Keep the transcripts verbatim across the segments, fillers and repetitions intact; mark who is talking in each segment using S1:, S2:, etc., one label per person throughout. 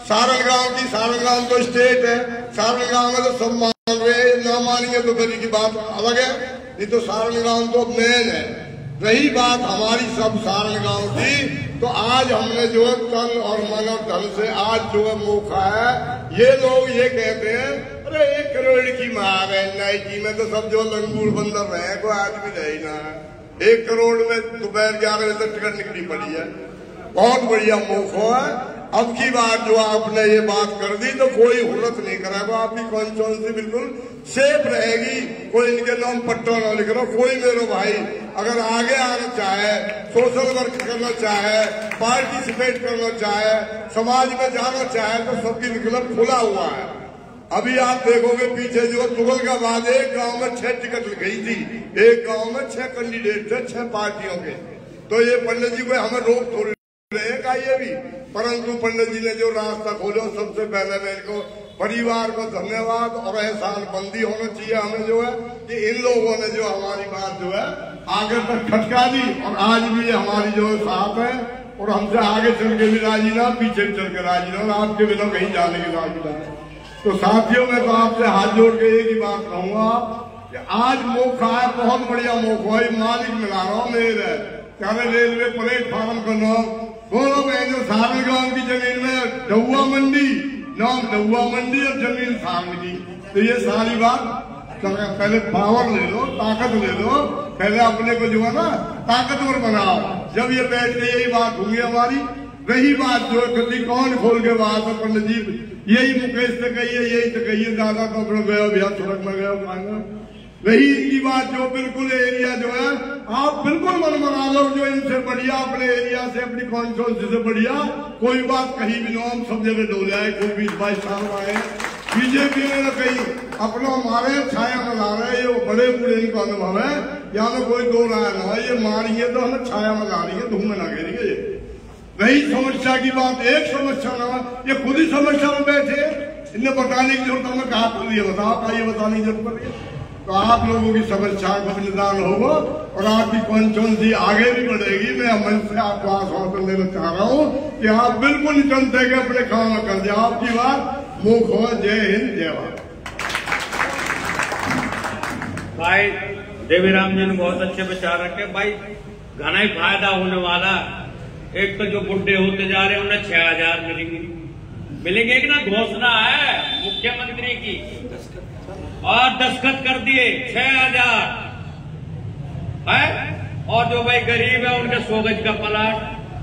S1: सारण गांव की, सारण गांव तो स्टेट है, सारण गांव में तो सब मान रहे, ना मानेंगे तो फिर की बात अलग है, नहीं तो सारण गांव तो मेन है। रही बात हमारी सब सारण गांव की, तो आज हमने जो है तन और मन और धन से आज जो है मौका है, ये लोग ये कहते हैं अरे एक करोड़ की मांग है, नई की में तो सब जो लंगूर बंदर रहे, कोई आदमी रही ना है, एक करोड़ में दोपहर ग्यारह बजे तक टिकट निकली पड़ी है, बहुत बढ़िया मौका है। अब की बात जो आपने ये बात कर दी तो कोई हुर्रत नहीं करेगा, आपकी कॉन्स्टिट्यूंसी बिल्कुल सेफ रहेगी, कोई इनके नाम पट्टा ना लिख रहा। कोई मेरे भाई अगर आगे आना चाहे, सोशल वर्क करना चाहे, पार्टिसिपेट करना चाहे, समाज में जाना चाहे तो सबकी निकलब खुला हुआ है। अभी आप देखोगे पीछे जो तुगल का बाद एक गांव में छह टिकट गई थी, एक गांव में छह कैंडिडेट थे छह पार्टियों के, तो ये पंडित जी को हमें रोक थोड़ी रहेगा ये भी, परंतु पंडित जी ने जो रास्ता खोलो, सबसे पहले मेरे को परिवार को धन्यवाद और एहसान बंदी होना चाहिए हमें जो है कि इन लोगों ने जो हमारी बात जो है आगे तक खटका दी और आज भी ये हमारी जो साथ है और हमसे आगे चल के भी राजी ना, पीछे चल के राजी ना, और आपके बिना कहीं जाने की राजी ना। तो साथियों मैं तो आपसे हाथ जोड़ के एक ही बात कहूंगा कि आज मौका है, बहुत बढ़िया मौका है, मालिक मिला रहा हूँ मेरे क्या रेलवे प्लेटफार्म का नाम बोलो, मैं जो सारण गांव की जमीन में डहुआ मंडी, नाम डहुआ मंडी और जमीन सारण की, तो ये सारी बात पहले पावर ले लो, ताकत ले लो, पहले अपने को जो है ना ताकतवर बनाओ। जब ये बैठ के यही बात होगी हमारी, रही बात जो कभी कौन खोल के बात है पंडित जी, यही मुकेश से कहिए, यही तो कहिए, दादा तो अपने गए भैया सड़क में गए, रही इनकी बात जो बिल्कुल एरिया जो है आप बिल्कुल मन बना लो, जो इनसे बढ़िया अपने एरिया से अपनी कॉन्स्टिट्यूंसी से बढ़िया कोई बात कहीं भी नो, हम सब जगह डोले आए, कोई बीस बाईस साल आए, बीजेपी ने कहीं अपना मारे छाया में ला रहे, ये बड़े बूढ़े इनका अनुभव है, यहाँ में कोई दो राय ना है, ये मारिए तो हमें छाया में ला रही है, धूम में ना घेरेंगे। रही समस्या की बात, एक समस्या ना, ये खुद ही समस्या में बैठे, इन्हें बताने की जरूरत हमें कहा पड़ रही है, बताओ का ये बताने की जरूरत पड़ रही है। तो आप लोगों की समस्या का निदान होगा और आपकी कॉन्स्टिट्यूंसी आगे भी बढ़ेगी। मैं मन से आपको आश्वासन देना चाह रहा हूँ कि आप बिल्कुल जनता के अपने काम कर दिया, आपकी बात मुख हो। जय हिंद, जय भारत।
S2: भाई देवीराम जी ने बहुत अच्छे विचार रखे भाई, घना ही फायदा होने वाला। एक तो जो बुढ़े होते जा रहे हैं उन्हें छह हजार मिलेंगे, मिलेंगे कि ना, घोषणा है मुख्यमंत्री की, और दस्तखत कर दिए छह हजार है। और जो भाई गरीब है उनके सौ गज का प्लाट,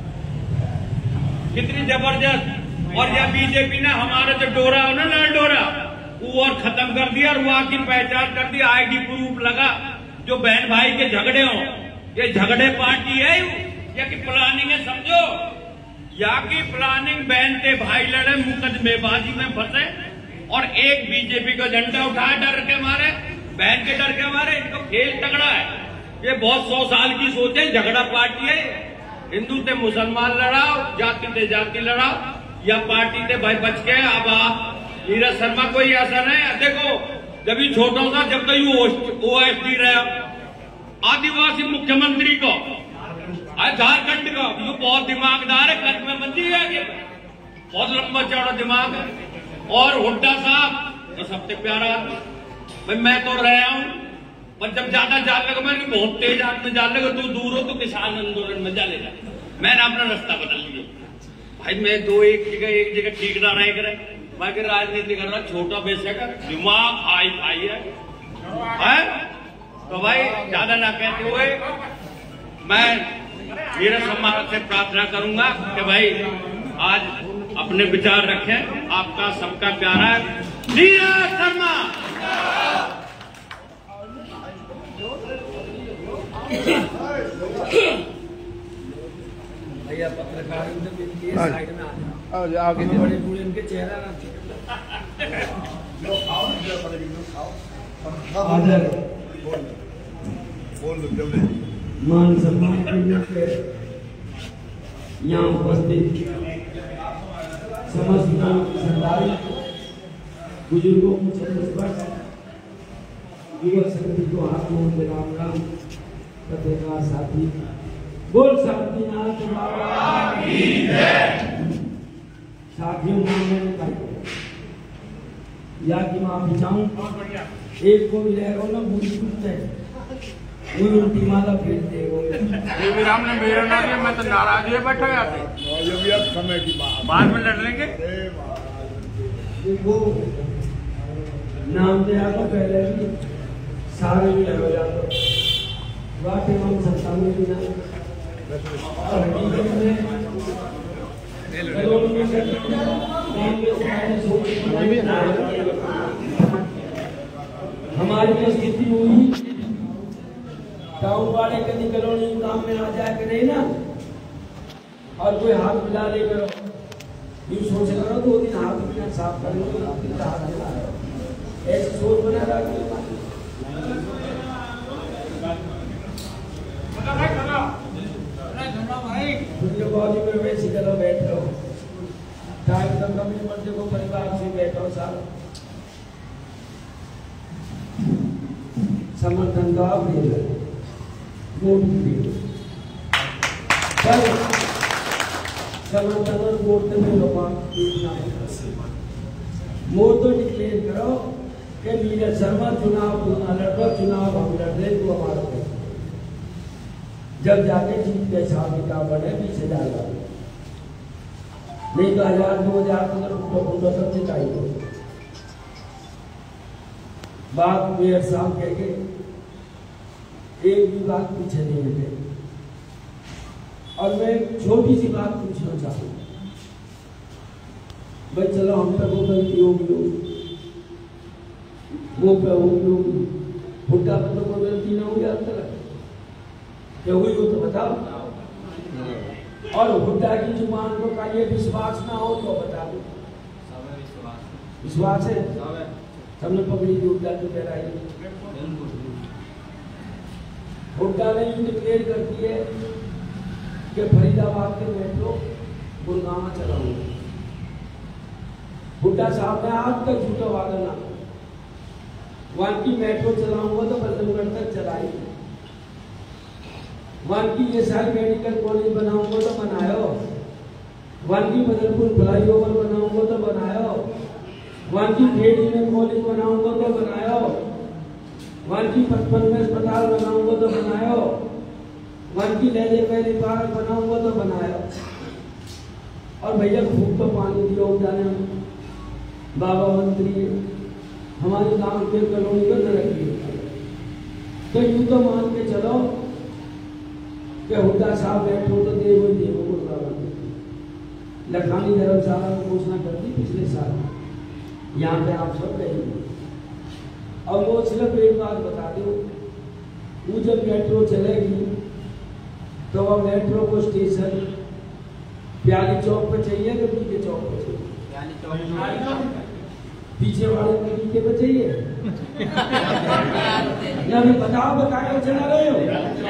S2: कितनी जबरदस्त। और यह बीजेपी ने हमारे जो डोरा हो ना, लाल डोरा, वो और खत्म कर दिया और वहां की पहचान कर दी, आईडी प्रूफ लगा। जो बहन भाई के झगड़े हो, ये झगड़े पार्टी है या कि प्लानिंग है, समझो, या कि प्लानिंग बहन के भाई लड़े, मुकदमेबाजी में फंसे और एक बीजेपी का झंडा उठाए डर के मारे, बहन के डर के मारे। इनको खेल तगड़ा है, ये बहुत सौ साल की सोच है, झगड़ा पार्टी है। हिंदू थे मुसलमान लड़ाओ, जाति थे जाति लड़ाओ, या पार्टी थे भाई बच के। अब आप नीरज शर्मा कोई ऐसा नहीं, देखो जब ही छोटा था, जब तक ओ एस डी रहा, आदिवासी मुख्यमंत्री को, झारखंड का, ये बहुत दिमागदार है, कद में बंदी है, बहुत लंबा चौड़ा दिमाग है। और हुड्डा साहब तो सबसे प्यारा भाई, मैं तो रहा हूं, पर जब ज्यादा जान लगा, मैं बहुत तेज आदमी जान लगा, तू दूर हो तो किसान आंदोलन में जा लेगा। मैंने अपना रास्ता बदल लिया भाई, मैं दो एक जगह एक जगह ठीक ना रहे करे, मैं राजनीति कर रहा, छोटा बेशक है, दिमाग हाई फाई है, है? तो भाई ज्यादा ना कहते हुए मैं मेरे सम्मान से प्रार्थना करूंगा कि भाई आज अपने विचार रखें। आपका सबका प्यारा नीरज शर्मा।
S3: भैया पत्रकार साइड में आगे बड़े बूढ़े इनके चेहरा मान सम्मान के यहाँ उपस्थित समस्त सरदारी बुजुर्गों को छत्तीसगढ़ युवक शक्ति को हाथ में राम राम। पत्रकार साथी बोल शांतिनाथ बाबा की जय। साथियों नाम मैंने कहा या कि माफी चाहूँ एक को भी रहेगा ना बुरी कुत्ते वो उल्टी माला फेर देगा
S2: देवी राम ने मेरा ना दिया मैं तो नाराज हुए बैठा गया था
S1: ये भी अब समय की बात
S2: बाद में लड़ लेंगे
S3: वो नाम दिया तो पहले भी सारे भी लग जाते वाकई हम सत्ता में भी ना और हकीकत में हमारी जो स्थिति हुई गाँव वाले कभी कॉलोनी काम में आ जाए कि नहीं ना और कोई हाथ मिला ले करो यूँ सोच करो दो दिन हाथ बिना साफ कर लो हाथ मिला ऐसी सोच बना रहा बाजू में वैसी करो बैठ लो टाइम तक अपने मर्जी को परिवार से बैठो सारा समर्थन का आप दे दो वोट दे दो समर्थन और वोट में लोग वोट तो डिक्लेयर करो कि नीरज शर्मा चुनाव लड़वा चुनाव हम लड़ रहे तो हमारा जब जाके जीत के हिसाब किताब बने बीस हजार का नहीं तो हजार दो हजार पंद्रह सबसे चाहिए बात मेयर साहब कह के एक भी बात पीछे नहीं हटे और मैं छोटी सी बात पूछना चाहूँ भाई चलो हम तक वो गलती होगी वो पे होगी होगी भुट्टा पे तो कोई गलती ना होगी अब तक क्या हुई हो तो बताओ और भुट्टा की जुबान को का ये विश्वास ना हो तो बता दो विश्वास है सबने पकड़ी थी भुट्टा तो कह रहा है भुट्टा ने यूँ डिक्लेयर करती है कि फरीदाबाद के मेट्रो गुड़गांव चलाऊंगा भुट्टा साहब ने आज तक झूठा वादा ना वहां की मेट्रो चलाऊंगा तो बल्लभगढ़ तक चलाई वन की ये सारी मेडिकल कॉलेज बनाऊंगा तो बनायो वन की बदलपुर फ्लाईओवर बनाऊंगा तो बनायो वन की खेड़ी में कॉलेज बनाऊंगा तो बनायो वन की पचपन में अस्पताल बनाऊंगा तो बनायो वन की लहजे पहले पार्क बनाऊंगा तो बनायो और भैया खूब तो पानी दियो जाने बाबा मंत्री हमारे गांव के कॉलोनी को तरक्की तो यूं तो मान के चलो कि हुड्डा साहब बैठो तो देवो देवो को लखानी धर्मशाला में घोषणा कर दी पिछले साल यहाँ पे आप सब रहेंगे और वो सिर्फ एक बात बता दो वो जब मेट्रो चलेगी तो वह मेट्रो को स्टेशन प्याली चौक पे चाहिए कि पीके चौक पे चाहिए पीछे वाले पीके पे चाहिए या भी बताओ बताओ चला रहे हो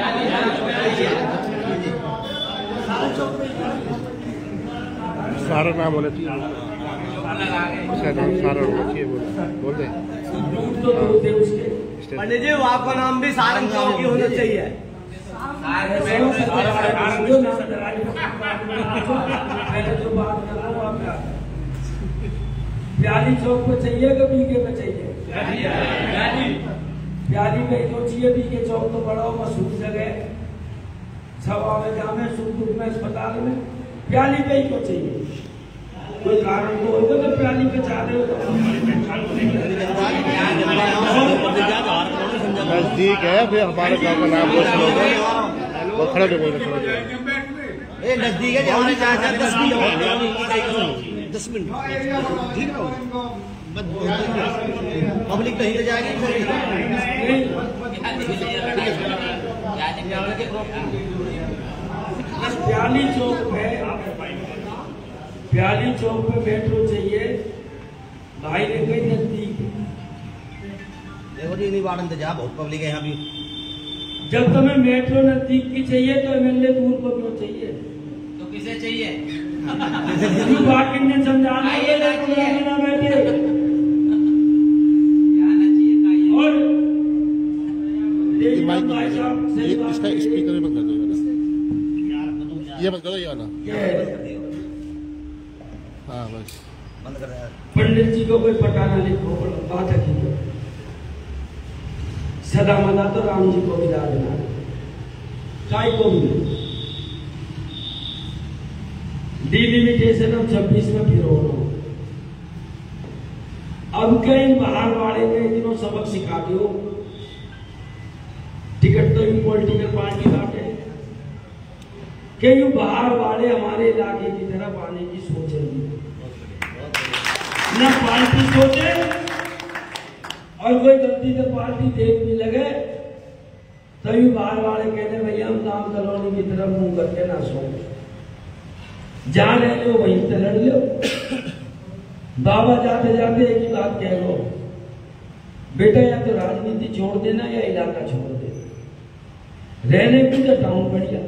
S4: सारा नाम बोले सारा बोल दे
S3: पंडित जी आपका नाम भी सारंग चौक ही होना चाहिए प्याली चौक पे चाहिए कि बीके पे चाहिए प्याली पे सोचिए बीके चौक तो बड़ा मशहूर जगह सभा में जामे सुख में अस्पताल में प्याली पे ही तो चाहिए कोई कारण तो होगा तो प्याली पे चाह रहे हो
S4: नजदीक है फिर हमारे गाँव का नाम वो खड़े पे बोल रहे
S5: नजदीक है हमारे चार दस मिनट दस मिनट ठीक है पब्लिक कहीं ले जाएगी
S3: प्याली चौक है प्याली चौक पे मेट्रो चाहिए भाई ने कहीं नजदीक
S5: देखो जी नहीं बार इंतजाम बहुत पब्लिक है यहाँ भी
S3: जब तुम्हें मेट्रो नजदीक की चाहिए तो एमएलए दूर को क्यों चाहिए
S6: तो किसे चाहिए
S3: बाकी समझाना ना बैठे और
S4: इसका स्पीकर बंद कर दो ये बंद करो ये वाला हाँ हाँ बस
S5: बंद कर यार।
S3: पंडित जी को कोई पटाना लिखो, बात हकीकत। सदा मदा तो राम जी को भी राजना, काय को भी डिलिमिटेशन अब छब्बीस में फिर हो रहा। अब कहीं बाहर वाले ने दिनों सबक सिखा दियो, टिकट तो भी पॉलिटिकल पार्टी बांटे, कहीं बाहर वाले हमारे इलाके की तरफ आने की सोचेंगे न पार्टी सोचे, और कोई गलती से पार्टी देख भी लगे तभी बाहर वाले कहते भैया हम नाम कॉलोनी की तरफ मुंह करके ना सो, जहां रह लो वहीं से लड़ लो। बाबा जाते जाते एक ही बात कह लो, बेटा या तो राजनीति छोड़ देना या इलाका छोड़ देना, रहने को तो टाउन बढ़िया,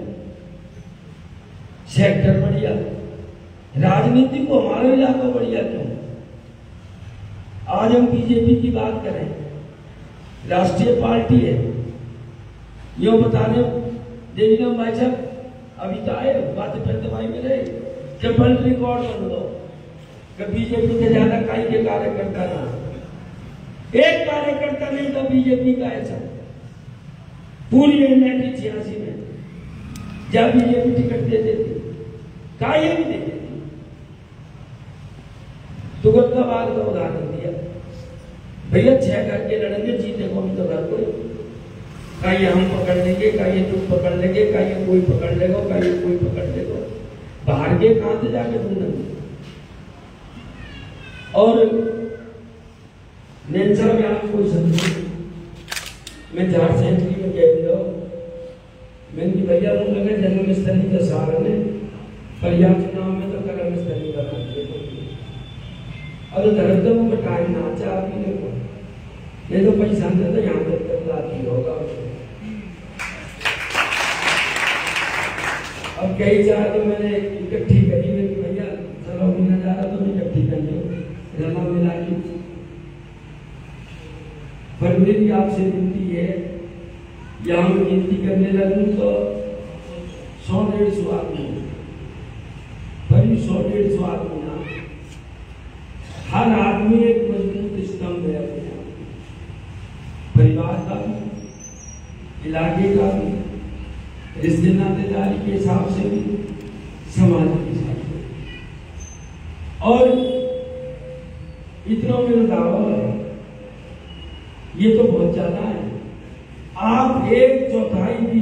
S3: सेक्टर बढ़िया, राजनीति को हमारा इलाका बढ़िया क्यों। आज हम बीजेपी की बात करें, राष्ट्रीय पार्टी है, यो बताने देविका भाई साहब अभी तो आए बातें करते भाई मेरे कि वर्ल्ड रिकॉर्ड बन दो कि बीजेपी से ज्यादा काई के कार्यकर्ता ना, एक कार्यकर्ता नहीं था बीजेपी का ऐसा पूरी उन्नीस छियासी में, जब बीजेपी टिकट दे देती का ये भी दे देती। तुगलकाबाद का उदाहरण दिया, भैया छह करके लड़ेंगे, जीते को भी तो घर कोई, का ये हम पकड़ लेंगे, का ये तुम पकड़ लेंगे, का ये कोई पकड़ लेगा, का ये कोई पकड़ लेगा, बाहर के कहां से जाके ढूंढेंगे। और नेंसा में आप कोई समझे, मैं झाड़ सेंट्री में कह दिया, मैंने भैया मुझे लगे जन्म स्थली का सहारा ने परिया चुनाव में तो कर्म स्थली बना दिया, अब धर्म का टाइम ना चाह नहीं तो पैसा नहीं तो यहाँ तक लाती होगा। अब कई चाह तो मैंने इकट्ठी करी है कि भैया चलो मिलना जा रहा तो मैं इकट्ठी कर लो रमा मिला की। पर मेरी आपसे विनती है, यहाँ मैं गिनती करने लगूं तो सौ डेढ़ सौ आदमी, पर सौ डेढ़ सौ आदमी ना, हर आदमी एक मजबूत स्तंभ है अपने परिवार का भी, इलाके का भी, रिश्ते नातेदारी के हिसाब से भी, समाज के हिसाब से। और इतना मेरा दावा है, ये तो बहुत ज्यादा है, आप एक चौथाई भी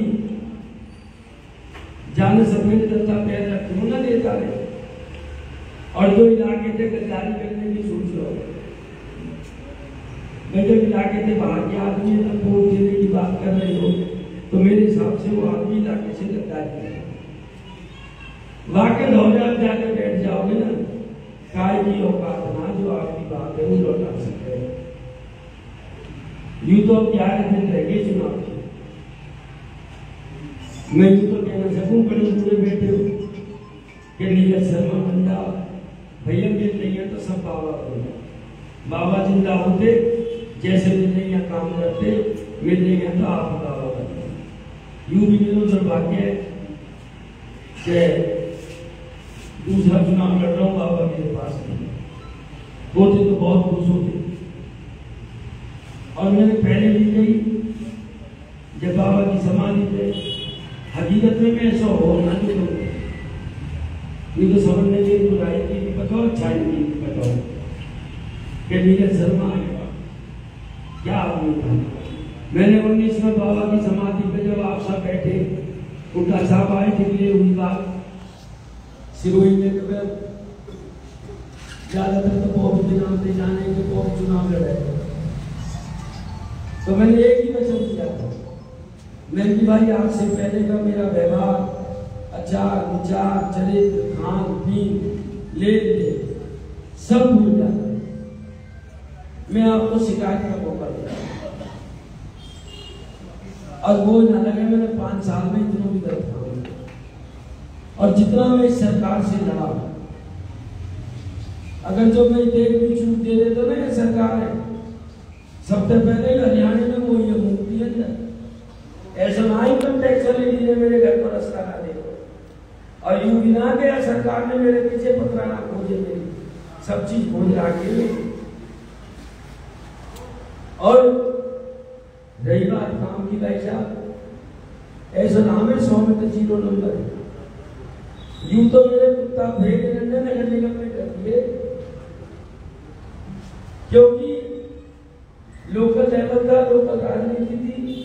S3: जाने सफेद जनता पैर रखो ना देता है, और जो इलाके से गद्दारी करने की सोच रहा हो, मैं जब इलाके से बाहर के आदमी वोट देने की बात कर रहे हो तो मेरे हिसाब से वो आदमी इलाके से गद्दारी करे। वाकई दौरान जाकर बैठ जाओगे ना, काय की औकात ना जो आपकी बात है वो लौटा सकते हैं। यूं तो अब ग्यारह दिन रह गए चुनाव के, मैं यूं तो कहना सकूं बड़े पूरे बैठे हो कि नीरज शर्मा बन जाओ, भैया मिल रही है तो सब बाबा बन जाओ, बाबा जिंदा होते जैसे मिल रही है काम करते, मिल रही है तो आप बाबा बनते। यूं भी मेरा दुर्भाग्य है कि दूसरा चुनाव लड़ रहा हूँ, बाबा मेरे पास नहीं होते तो बहुत खुश होते। और मैंने पहले भी कही, जब बाबा की समाधि पे हकीकत में मैं ऐसा हो ना जो ये तो समझने की बुराई की भी बताओ, अच्छाई की भी बताओ कि नीरज शर्मा क्या आदमी था। मैंने उन्नीस में बाबा की समाधि पे जब आप सब बैठे, उनका साहब आए थे लिए हुई बात सिरोही में, ज्यादातर तो बहुत के नाम से जाने के बहुत चुनाव लड़े, तो मैंने एक ही वचन किया था, मैंने कि भाई आज से पहले का मेरा व्यवहार, आचार विचार, चरित्र, खान पीन, लेन देन सब भूल जाता, मैं आपको शिकायत का मौका दिया। और वो ना लगे मैंने पांच साल में इतना भी गलत काम, और जितना मैं इस सरकार से लड़ा, अगर जो मैं देख भी छूट दे दे तो ना सरकार है, सबसे पहले हरियाणा में वो ये मुक्ति है, ऐसा ना ही टैक्स लेडी ने मेरे घर पर रास्ता ना दे, और यूं भी ना गया सरकार ने मेरे पीछे पकड़ाना खोजे मेरी सब चीज खोज रहा के। और रही बात काम की, भाई साहब ऐसा नाम है सौ में तो जीरो नंबर है। यूं तो मेरे कुत्ता फेंक नगर निगम में करती है, क्योंकि लोकल लेवल का लोकल राजनीति थी,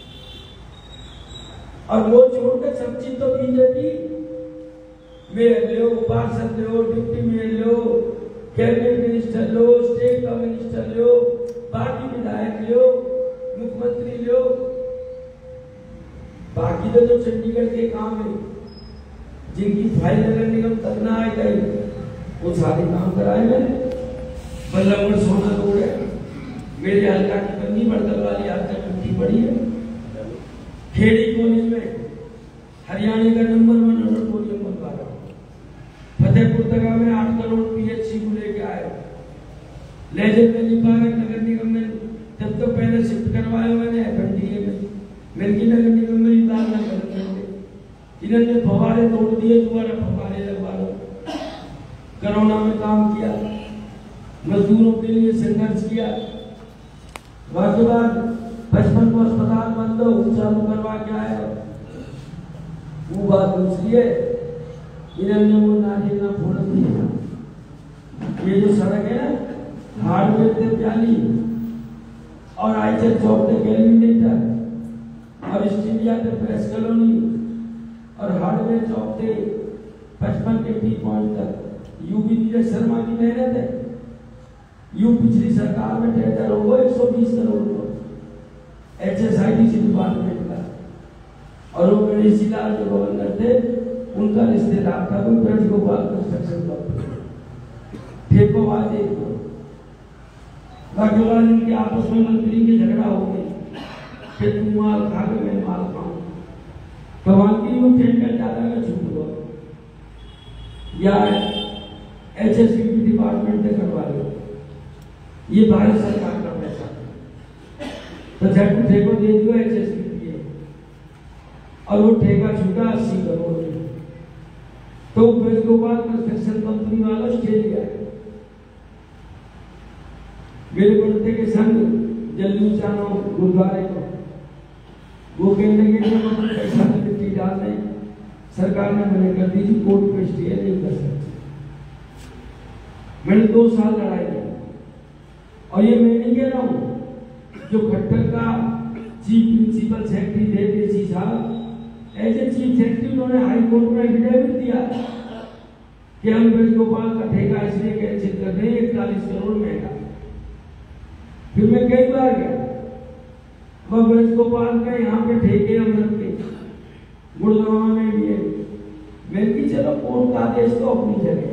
S3: और वो छोड़कर सब चीज तो बीजेपी मेयर लो, पार्षद लो, डिप्टी मेयर लो, कैबिनेट मिनिस्टर लो, स्टेट का मिनिस्टर लो, बाकी विधायक लो, मुख्यमंत्री लो, बाकी तो जो चंडीगढ़ के काम है जिनकी फाइल नगर निगम तक ना आए गई वो सारे काम कराए मैंने। बल्लभगढ़ सोना रोड है, मेरे हल्का की बंदी बर्तन वाली आज तक टूटी पड़ी है। खेड़ी कॉलेज में हरियाणा का नंबर वन ऑडिटोरियम बनवा रहा हूँ। फतेहपुर तगा में आठ करोड़ पीएचसी को लेके आया। लेजर वैली पार्क नगर निगम में तब तो पहले शिफ्ट करवाया मैंने एफएमडीए में, मिल्की नगर निगम में ही दाखिला कर देंगे। इन्होंने फवारे तोड़ दिए, दोबारा फवारे लगवा लो। कोरोना में काम किया, मजदूरों के लिए संघर्ष किया। बाकी बात बचपन को अस्पताल बंद हो चालू करवा के आया, वो बात दूसरी है। इन्होंने वो नाली ना फोड़ दिया। ये जो सड़क है ना, हार्डवेयर से प्याली और आईचर चौक से गैलीनेटर और स्टीलिया से प्रेस कॉलोनी और हार्डवेयर चौक से पचपन के टी पॉइंट तक यूपी नीरज शर्मा की मेहनत है। यू पिछली सरकार में टेंडर होगा एक सौ बीस करोड़ का H S I D C department का, और वो गणेश जी लाल जो गवर्नर थे उनका रिश्तेदार था कोई ब्रज गोपाल कंस्ट्रक्शन कंपनी, ठेको वादे को बाकी इनके आपस में मंत्री के झगड़ा हो गई कि तुम माल खा के मैं माल खाऊं, तो वहां की वो टेंडर ज्यादा में छूट हुआ या एच एस डी डिपार्टमेंट से करवा लो। ये भारत सरकार का पैसा तो झट ठेको दे दिया एच एस डी और वो ठेका छूटा अस्सी करोड़ में। तो ब्रज गोपाल कंस्ट्रक्शन कंपनी वाला ऑस्ट्रेलिया है, मेरे बड़ते के संग जल्दी जानो गुरुद्वारे को, वो कहने के लिए पैसा में मिट्टी डाल रहे, सरकार ने मना कर दी थी, कोर्ट में स्टे नहीं कर सकते। मैंने दो साल लड़ाई की, और ये मैं नहीं कह रहा हूँ, जो खट्टर का चीफ प्रिंसिपल सेक्रेटरी थे देसी साहब, एज ए चीफ सेक्रेटरी उन्होंने हाई कोर्ट में एफिडेविट दिया कि हम ब्रज गोपाल का ठेका इसलिए कैंसिल कर रहे हैं, इकतालीस करोड़ महंगा। फिर मैं कई बार गया, वह ब्रज गोपाल का यहाँ पे ठेके हम रखते, गुड़गांव में भी है। मैं कि चलो कोर्ट का आदेश तो अपनी जगह,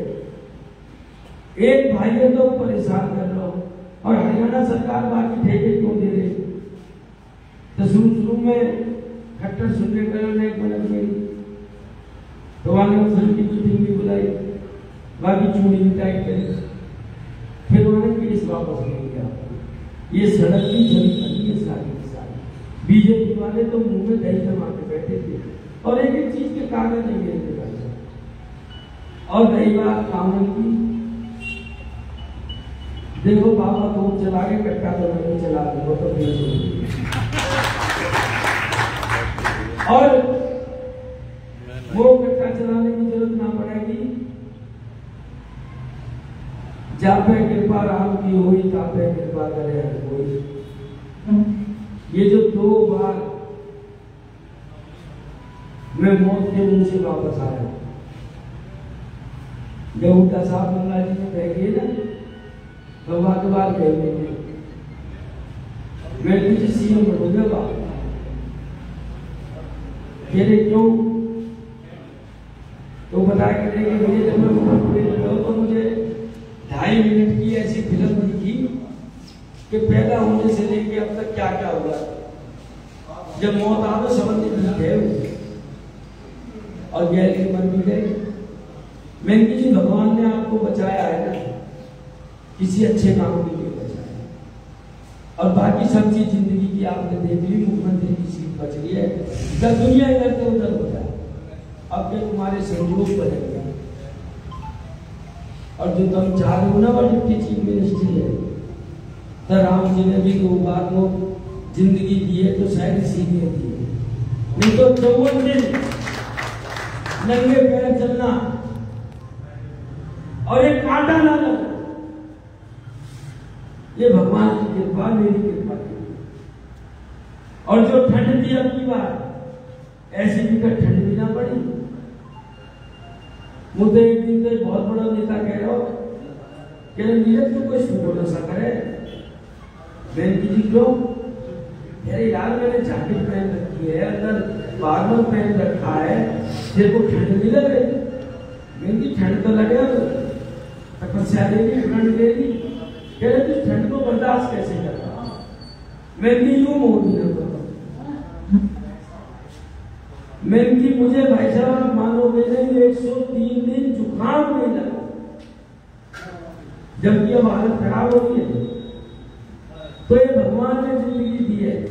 S3: एक भाई है तो परेशान कर रहा हूँ, और हरियाणा सरकार बाकी ठेके क्यों दे रही? तो शुरू शुरू में खट्टर सुनने कर एक मिनट मेरी, तो वहां फिल्म की मीटिंग भी बुलाई, बाकी चूड़ी भी टाइट करी, फिर उन्होंने केस वापस ले लिया। ये सड़क की चली बनी है सारी की सारी। बीजेपी वाले तो मुंह में दही जमा के बैठे थे, और एक एक चीज के कागज नहीं लेते भाई। और रही बात कानून की, देखो बाबा दो चला के कट्टा तो नहीं चला दे, वो तो बेच होगी। और वो कट्टा चलाने की जरूरत ना पड़ेगी, जापे कृपा राम की हुई तापे कृपा करे हर कोई। ये जो दो बार मैं मौत के मुंह से वापस आया, बेहुदा साहब गंगा जी में बह गए ना, गंगा के बाद गए मैं मैं पीछे सीएम बनूंगा। ये क्यों तो बता के देंगे मुझे, जब मैं मुख्यमंत्री तो मुझे ढाई मिनट की ऐसी फिल्म दिखी कि पैदा होने से लेके अब तक क्या क्या हुआ। जब मौत आ तो समझ नहीं गए और गैलरी बन भी गए। मैं किसी भगवान ने आपको बचाया है ना, किसी अच्छे काम के लिए बचाया, और बाकी सब चीज जिंदगी की आपने देख ली। मुख्यमंत्री की सीट बच रही है, जब दुनिया इधर से उधर हो जाए, अब के तुम्हारे सहयोग बदल गया। और जो तुम चाह रहे हो ना वो डिप्टी चीफ मिनिस्ट्री है, तो राम जी ने भी दो बार को जिंदगी दी है तो शायद इसीलिए दी है, नहीं तो चौवन दिन नंगे पैर चलना और एक कांटा ना लगना, ये भगवान की कृपा, मेरी कृपा की। और जो ठंड थी अब की बार ऐसी भी कर ठंड भी ना पड़ी। मुझे एक दिन तो बहुत बड़ा नेता कह रहा हो कि नीरज तो कोई सूखो न सा करे, बेनकी जी क्यों? अरे यार मैंने जैकेट पहन रखी है, अंदर बारमल पहन रखा है, तेरे को ठंड नहीं लग रही? बेनकी ठंड तो लगे, तपस्या देगी, ठंड देगी, कह रहे तू ठंड को बर्दाश्त कैसे कर रहा? बेनकी यूं मोदी ने मेनकी मुझे भाई साहब मानोगे नहीं, एक सौ तीन दिन जुकाम नहीं लगा, जबकि अब हालत खराब हो गई है। तो ये भगवान ने जिंदगी दी है।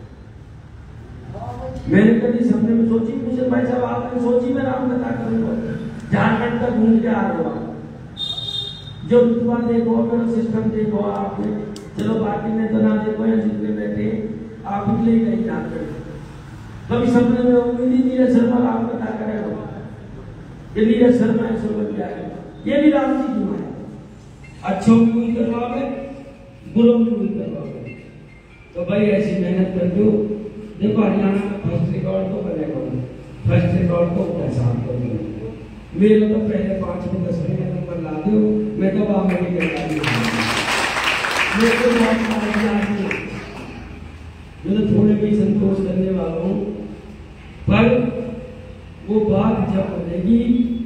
S3: मैंने कभी सपने में सोची, मुझे भाई साहब आपने सोची मैं राम कथा करूंगा, झारखंड तक घूम के आ रहा, जो रुतबा देखो, मेरा सिस्टम देखो आपने, चलो बाकी ने तो ना देखो, या जितने बैठे आप निकले गए झारखंड। कभी सपने में उम्मीद ही नीरज शर्मा राम कथा करेगा, ये नीरज शर्मा ऐसे बन जाएगा। ये भी राम जी की माया, अच्छों में भी करवाओगे, बुरों में भी करवाओगे। तो भाई ऐसी मेहनत कर दो। देखो हरियाणा में फर्स्ट रिकॉर्ड तो बनेगा, फर्स्ट रिकॉर्ड को पहचान कर दो। मेरे तो पहले पांच में दस में नंबर ला दो, मैं तो वहां मेरी करता हूँ, मेरे को बहुत सारे आदमी मैं तो थोड़े भी संतोष करने वाला हूँ, पर वो बात जब बनेगी,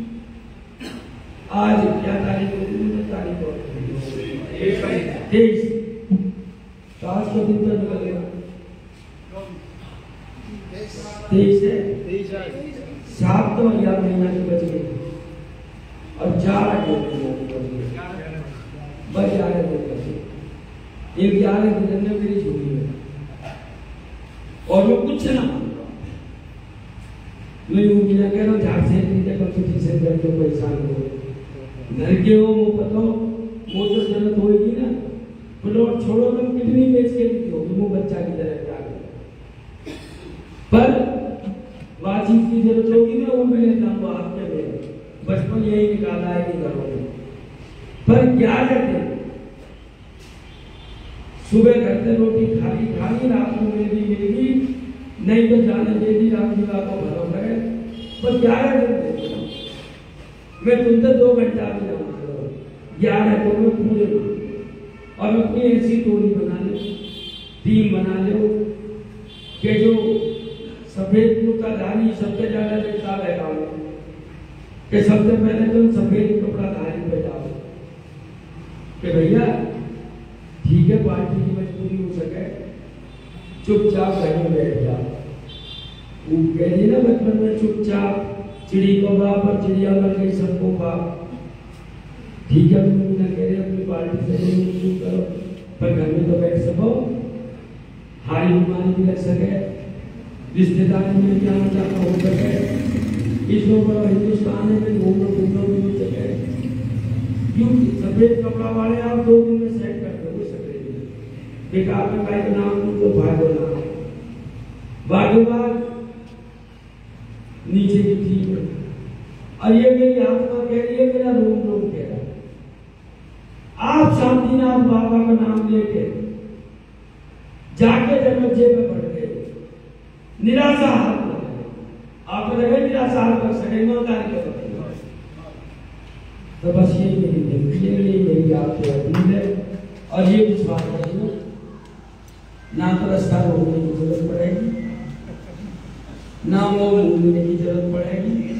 S3: आज क्या तारीख होगी? तारीख तेईस, आज का दिन तो निकल गया, तेईस है, सात तो ग्यारह महीना के बच गए और चार महीना के बच गए, बस ग्यारह दिन बचे। एक ग्यारह दिन में मेरी छुट्टी है और मैं कुछ ना मैं यूं भी ना कह रहा हूँ, झाड़ से नीचे कंपटीशन करके परेशान हो घर के हो, वो पता हो वो तो जरूरत होगी ना, प्लॉट छोड़ो, तुम कितनी बेच के भी हो, वो बच्चा की तरह प्यार पर बातचीत की जरूरत होगी ना, वो मैं लेता हूँ आपके में, बचपन यही निकाला है कि करोगे। पर ग्यारह दिन सुबह घर से रोटी खाली खाली, रात में मिलेगी मिलेगी नहीं तो जाने दे दी, राम जी का भरोसा है। पर ग्यारह दिन मैं तुमसे दो घंटा भी ना मांगा, ग्यारह को मैं पूरे और अपनी ऐसी टोली बना लो, टीम बना लो कि जो सफेद कुर्ता धारी सबसे ज्यादा बेताब है काम कि सबसे पहले तुम सफेद कपड़ा धारी पे जाओ कि भैया ठीक है, पार्टी की मजबूरी हो सके, चुपचाप घर में बैठ जाओ। वो कह दिए ना बचपन में, चुपचाप चिड़ी को बाप और चिड़िया लग गई सबको बाप। ठीक है, ना कह रहे अपनी पार्टी से करो, पर घर में तो बैठ सको, हारी बीमारी भी लग सके, रिश्तेदारी में क्या मतलब हो सके, इस लोग हिंदुस्तान में घूमना घूमना भी हो सके। क्यों सफेद कपड़ा वाले आप दो दिन में सेट कर दो सफेद, बेकार में भाई का नाम तो फायदा ना बाकी बात नीचे की थी। और ये मेरी आत्मा कह रही है, मेरा रोम रोम कह रहा है, आप शांतिनाथ बाबा का नाम लेके जाके जब जेब में पड़ गए, निराशा हाथ लगे, आपको लगे निराशा हाथ कर सके ईमानदारी के पकड़, तो बस ये मेरी विनती है, ये मेरी आपसे अपील है। और ये विश्वास करिए, ना तो रास्ता रोकने की जरूरत पड़ेगी, ना वो मूलने की जरूरत पड़ेगी,